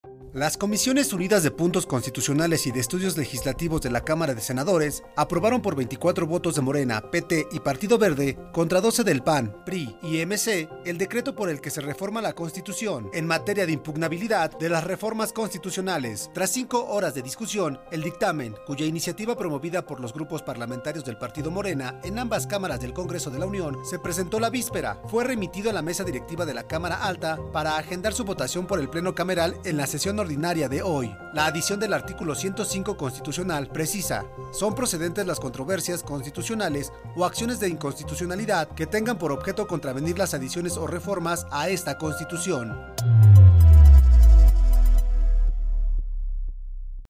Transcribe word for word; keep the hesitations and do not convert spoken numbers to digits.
Las Comisiones Unidas de Puntos Constitucionales y de Estudios Legislativos de la Cámara de Senadores aprobaron por veinticuatro votos de Morena, P T y Partido Verde contra doce del P A N, P R I y M C el decreto por el que se reforma la Constitución en materia de impugnabilidad de las reformas constitucionales. Tras cinco horas de discusión, el dictamen, cuya iniciativa promovida por los grupos parlamentarios del Partido Morena en ambas cámaras del Congreso de la Unión se presentó la víspera, fue remitido a la mesa directiva de la Cámara Alta para agendar su votación por el Pleno Cameral en la sesión ordinaria de hoy. La adición del artículo ciento cinco constitucional precisa: son procedentes las controversias constitucionales o acciones de inconstitucionalidad que tengan por objeto contravenir las adiciones o reformas a esta Constitución.